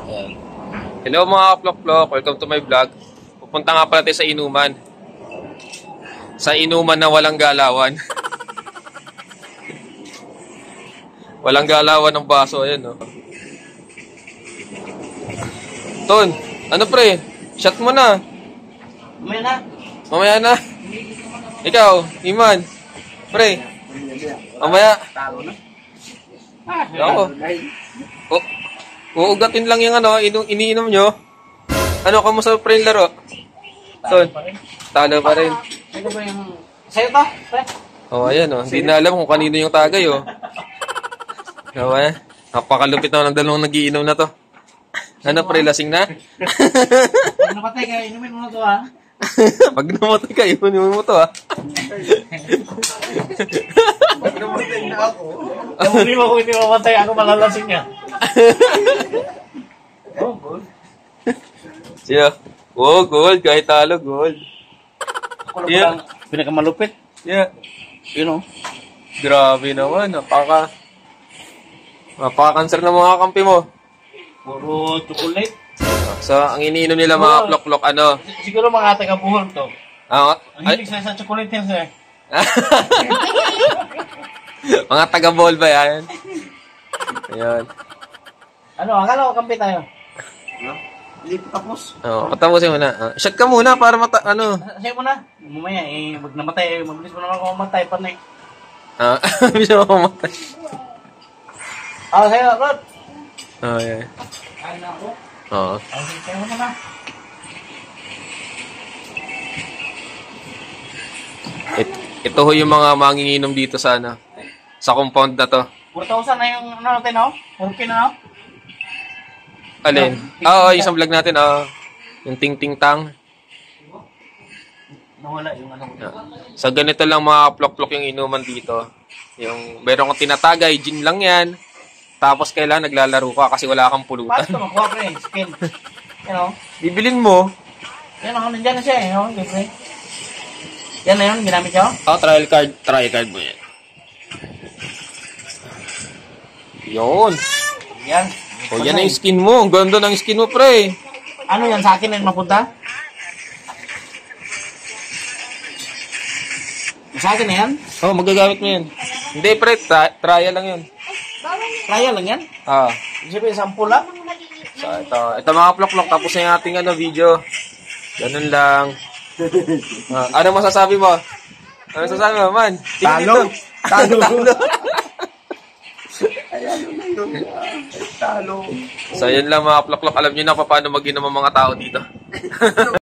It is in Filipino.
Ayan. Hello mga kaplok-plok, welcome to my vlog. Pupunta nga pala tayo sa inuman. Sa inuman na walang galawan. Walang galawan ng baso, ayan no. Ton, ano pre? Shot mo na. Mamaya na. Mamaya na. Ikaw, Iman. Pre. Mamaya. Talo na. Ako. Uugatin lang yung ano, iniinom nyo. Ano, kamusta pre yung laro? Ton, talo pa rin. Ano ba yung... Sa'yo to, pre? Oh, ayan oh. Hindi na alam kung kanino yung tagay oh. Diba? Napakalupit naman ng dalawang nagiinom na to. Ano pre, lasing na? Pag napatay ka, inumin mo na to ha. Pag namatay ka, inumin mo to ha. Pag namatay na ako. Hindi mo kung hindi mamatay, ako malalasing niya. Oh, gold. Siya. Oh, gold. Kahit talo, gold. Ako lang pinakamalupit. Yeah. Yun o. Grabe naman. Napaka-cancer ng mga kampi mo. Puro chocolate. So, ang iniinom nila mga plok-plok, ano? Siguro mga taga-buhol to. Ah, Ang hilig sa chocolate yan sir. mga taga-ball ba yan? Ayan. Ano, akala ko kampi tayo. Hindi pa tapos. Oh, patapusin mo na. Shot ka muna para ano. Sa'yo mo na. Mamaya, pag namatay, mabilis mo naman ako mamatay pa na eh. Bisa mo kumatay. Sa'yo, Rod. Oh, yeah. Kain na ako. Oo. Sa'yo mo na. Ito ho yung mga manginginom dito sa ano, sa compound na to. 4,000 na yung ano natin, no? 4K na, no? Alin? Oo, yung sa vlog natin, yung ting-ting-tang. Nawala yung ano ko. So, ganito lang mga plok-plok yung inuman dito. Yung, meron kang tinatagay, gin lang yan. Tapos kailangan naglalaro ka kasi wala kang pulutan. Paano ito makuha, pre? Skin. Yan, o. Bibilin mo. Yan, o. Nandiyan na siya, eh, no? Pre. Yan na yun, ginamit siya, o. Trial card mo yan. Yun. Yan. O, yan na yung skin mo. Ang ganda ng skin mo, pre. Ano yan, sa akin na mapunta? Sa akin na yan? Oh, magagamit mo yan. Hindi, pre. Trial lang yun. Trial lang yan? Siyempre, sample lang. So, ito mga plok-plok. Tapos na yung ating video. Ganun lang. Ano masasabi mo? Ano masasabi mo, man? Talo. Talo. Talo. So, yun lang mga plok-plok. Alam nyo na paano mag-inom ang mga tao dito.